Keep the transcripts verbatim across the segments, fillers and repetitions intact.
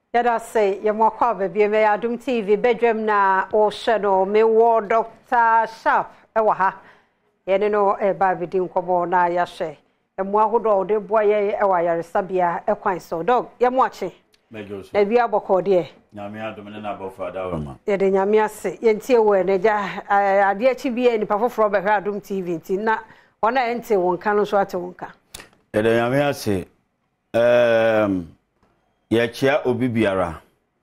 Yada say ye mo kwa be me Adom T V Badwam na o hye me wo Doctor Sharp e wa ha ye ne no e ba bidi nkobo na ya hye e mo ahodo de boye e wa yaresabia e kwan so dog ye mo ache mejoso e bia boko de nyame adom ne na bofa da wa ma ye de nyame ase ye ntie wo ne ja ade achi bia ni pa foforo be hwa Adom T V ti na ona ente wonka no so ate wonka ye de nyame ase ehm ya chia obi biara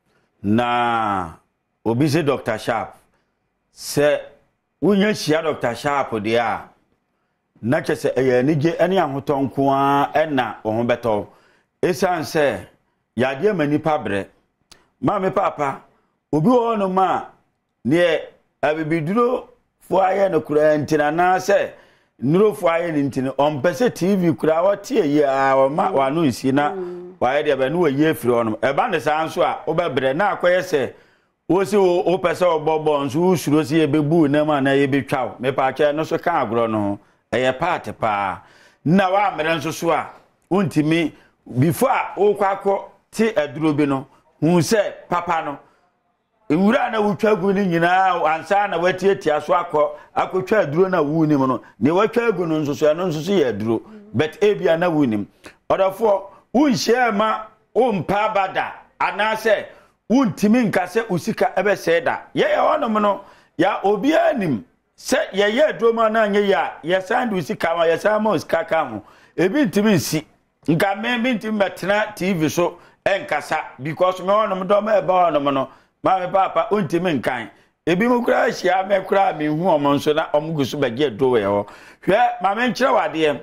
na obi se Doctor Sharp se wunya chia Doctor Sharp de a na chese eye nige ene ahotonko a ena wo ho beto esan se ya de mani pabre ma me papa obi wo no ma ne abibiduro fo aye no kura ntina na se nuro fo aye ntine on pese T V kura wote ye a wo ma wa no isi na waye de be no waye firi onum e ba ne san so a obebre na akoye se wo si o pese obobo nso usuro si e bebu na ma na ye betwaw me pa che no so kan agro no e ye part pa na wa mere nso so a untimi before o kwakọ ti aduro bi no hu se papa no ewura na wutwagu ni nyina ansa na watietia so akọ akotwa aduro na wunim no ne watwagu no nso so no nso so ye aduro but ebia na wunim odafo unhye ma umpa bada anase untimi nkase usika ebe seda ye ye wonom no ya obi anim se ye ye aduro na anye ya ye sandu usika ma ye sama usika ka ho ebi ntimi nsi nka me me ntimi metena T V so enkasa because me wonom do ma eba wonom no ma me papa untimi nkan ebi mu kura hia me kura me hu omo nso na omgusu bege do we ho hwe ma me nkyere wade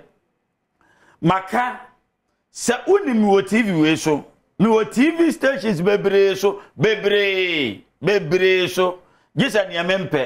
maka se unim wo T V we so mi wo T V stations bebre so bebre bebre so gisa ne mempe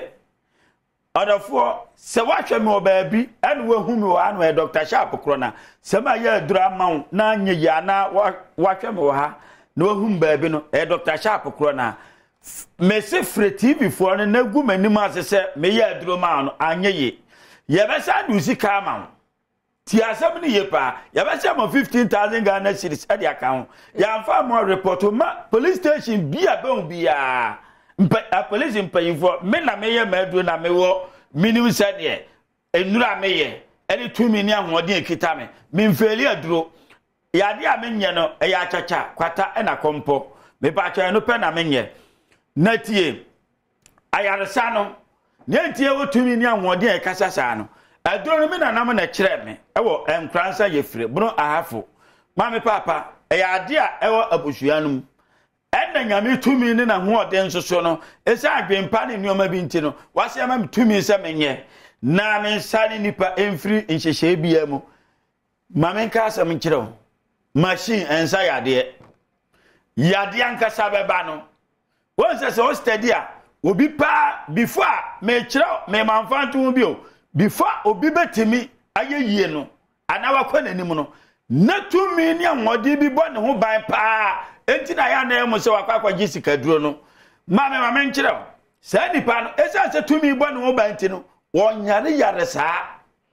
odafo se wahwe me obaabi ene wo hu mi wo anu e Doctor Sharp krona se ma ya adura mawo na anye ya na wahwe me wo ha na wo hu mbaabi no e Doctor Sharp krona me se fre T V fo no na gu manim asese me ya aduro mawo no anye ye ye be sa du sika mawo ti asem ni yepa ya be say mo fifteen thousand Ghana cedis e dia kan ya mfa mo report ma police station bia be bia mpa police mpayifo me na me ye madu na me wo minimum said ye enura me ye eni two mini ahode ekita me me mfeli aduro ya dia me nye no e ya chacha kwata e na kompo me pa cha no pe na me nye na tie ayaresa no ne tie wo two mini ahode e kasa sa no aduro no me na nam na kire me ewo enkransa ye fire bro ahafo ma me papa e ya ade a ewo abusuanum enna nyame tumi ne na ho ode nsoso no esa adwempa ne nioma bi nti no wase ama me tumi se menye na me nsane nipa emfiri nhyehyɛ bia mu ma me nka asem kire o machine ensa yade yade ankasa beba no won se se o steady a obi pa before me kire me manfantu bi o before obi betimi aye yie no ana wakọ nanim no na tumi ni anwode bi bọ ne ho ban pa enti na ya na emu se wakọ gisika duro no ma me ma me nkire sa nipa no esa se tumi bọ ne ho ban ti no wonyare yare saa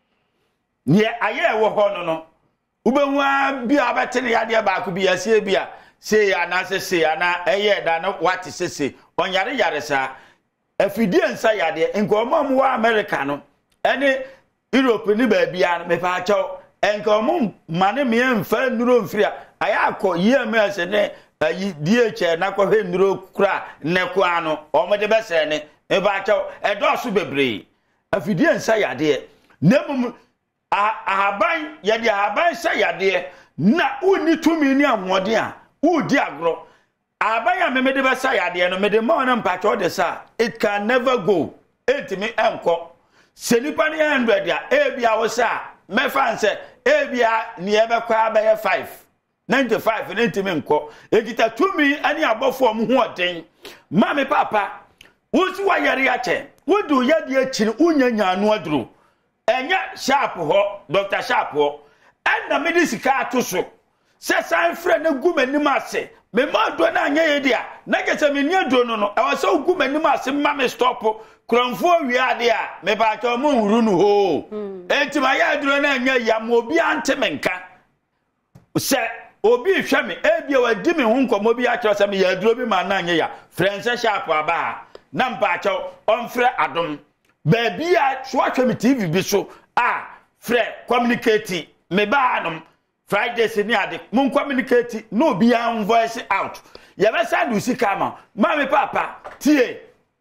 ne aye wo ho no no ubehua bi abetene yade ba ko bi asie bi a se ya na se se ana eye da no wati se se wonyare yare saa afidie nsa yade enko mo wa America no ene Europe ni ba bia me pa chaw enka mo mane me mfa nuro mfria aya akọ ye me ase ne ayi die che na kọ hwe nuro kura ne ko ano o mo de be se ne e ba chaw e do so bebre afidie nsa yade nemum ahaban yade ahaban sa yade na uni tumi ni amode a udi agro ahaban ya me me de be sa yade no me de mo na mpa chaw de sa it can never go entimi enko senipa ni one hundred ya ebia wo sa me fanse ebia ni ebe kwa ba ye five ninety-five ninety me nko egita tumi ani abofo mo ho oden ma me papa wo si wa yare ya che wo du ya de akiri unyanya anu aduro enya Sharp ho Doctor Sharp ho enna me di sika atoso se san frɛ na gu manim ase me ma do na anya ye dia na gese me ni ado no no e wa se gu manim ase ma me stop kronfo wi ade a me ba ta mo huru no ho enti ma ya aduro na anya ya mo bi ante menka se obi hwe me ebia wadi me ho nkomo bi akyo se me ya duro bi ma na anye ya frense sharp aba na mpa akyo onfre adom ba bia so atwa me T V bi so a fre communicate me ba anom Fridays ni ade mun communicate no bi an voice out ya be send usika ma ma me papa tie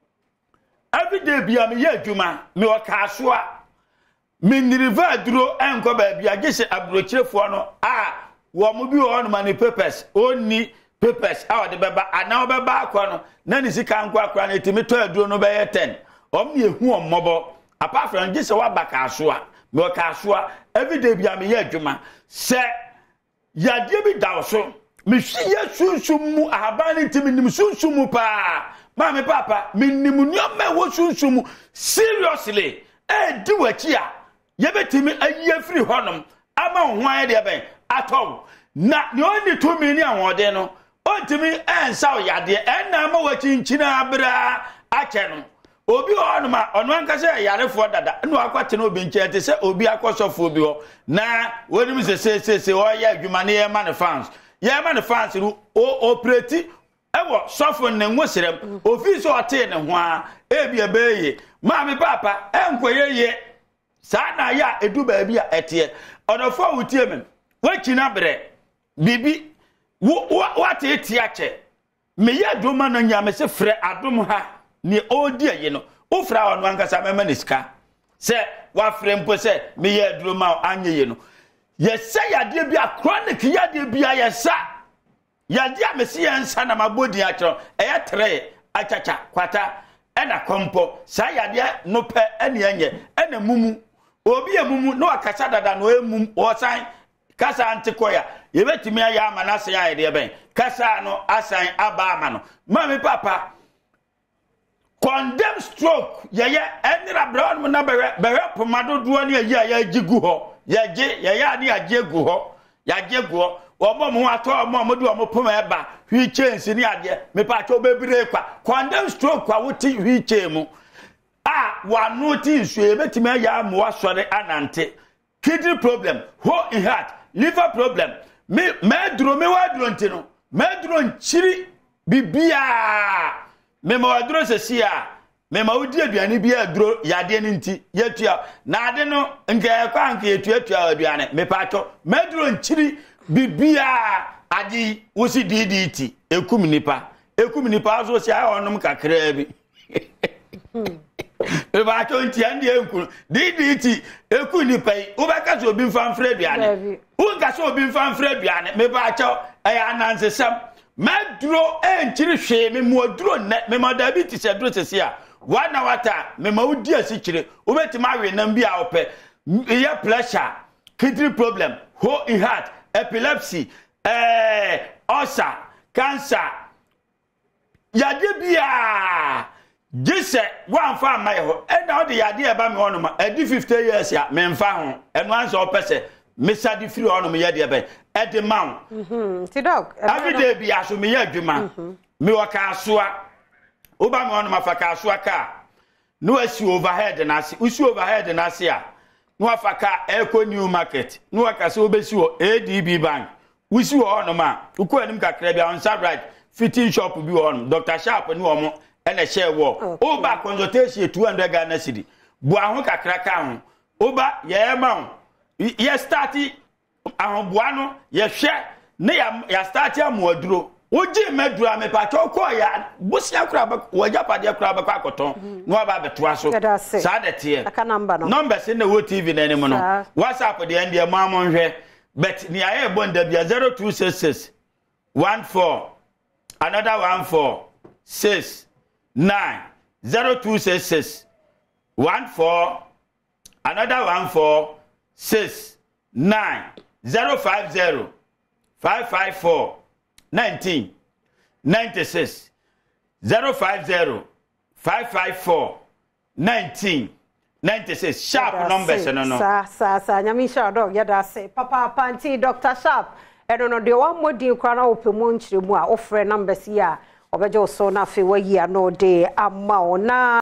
every day bia me ya adwuma me o ka so a me niriva duro enko ba bia gese abrochirefo no a wo mo bi wo no mani papers oni papers a de beba ana beba akwa no na ni sika nkwa akwa na etimi to aduro no be ye ten om ne ehu ommobo apart from gese wa baka so a me o ka so a every day bia me ya adwuma se ya de bi dawo so me hwie sunsum mu ahaban ntimi nim sunsum mu pa ma me papa me nim nyoma wo sunsum mu seriously e di wachi a ye betimi ayi free honom ama hwan de ben atọ na ne oni to mi ni awode no ontimi ensa oyade enna ma wachi nchina abra ache no obi ono ma ono anka se yarefo dada no akwate no obi nche te se obi akosofo obi ho na woni mi se se se se o ya adwuma ne ye man fans ye man fans ru o operate ewo sofo ne nwosirem ofisi ote ne ho a ebi ebeye ma me papa enkoye ye sa na ya edu ba bi a ete odofo wutie men wachina bre bibi what eti ache me ya doma na nyame se frɛ adom ha ni odi aye no o fra wonu ankasa mema ne sika se wa frɛ mpo se me ya duro ma anye ye no ye se ya de bi a chronic ya de bi a ye sa ya de a me se ya nsa na mabodi akro e ya tre achacha kwata ena kompo sa ya de no pe ene anye ena mumu obi emumu no akasa dada no emum o san kasa antikoya yebetimi aya amana se ya ede ben kasa no asan aba ama no mami papa condemn stroke ye ye enira brown na bewe bewe pomado duo ne ye ya gigu ho ye ge ye ya ne age gu ho ya ge gu ho omo mo ato omo mo du omo poma eba hwi change ni ade me pa cho bebire kwa condemn stroke kwa wuti hwi chemu a wa no ti nsu yebetimi aya mo asore anante kidney problem hole in heart liver problem me me duro me wa duro ntino me duro nchiri bibia me ma wa duro sesia me ma odi aduane bia duro yade ni nti yetua na ade no nka kwa nka yetua tua aduane me pato me duro nchiri bibia adi wosi ddt ekum nipa ekum nipa aso si a onom kakra bi e ba to nti ande enku ddt eku nipa yi ubaka so obi mfa mfra aduane unga so obi mfa mfra aduane me ba cho e anansesam maduro enchiri hwe me mu aduro ne me ma diabetes aduro sesi a wana wata me ma udi asikire ubetima awe nam bi a ope ye pressure kidney problem hole in heart epilepsy eh ulcer cancer yade bia gise wan fa mai ho e na odi yade e ba me hono ma edi fifty years ya me mfa ho eno anso opese me sadi free hono me yade e ba e de man mhm ti dog every day bi aso me yadwuma me waka asoa oba me hono ma fa ka asoa ka no asi overhead na ase usi overhead na ase a no afa ka eco new market no waka se obesi wo A D B bank usi wo hono ma uko anim kakra bia on side right fitting shop bi wo hono Doctor Sharp ni wo mo ene share wo oba consultation two hundred Ghana cedi bu aho kakra ka ho oba ye ma ho ye start ahon bua no ye hwe ne ya ya start amoaduro oji medura me pa ko ya busia kura ba wajapade kura ba kwakoton no aba betoa so sa de tie aka number no number se na wo T V na nim no WhatsApp de ende ma mo hwe bet ni aye bonda bia zero two six six one four another one four six nine zero two six six one four another one four six nine zero five zero five five four nineteen ninety six zero five zero five five four nineteen ninety six sharp numbers no no sa sa sa nyami sha dog ya da say papa panti Doctor Sharp eno no de one modin kwa na opemu nchiremu a ofre numbers ya obeje so na fe wa yi ano de ama ona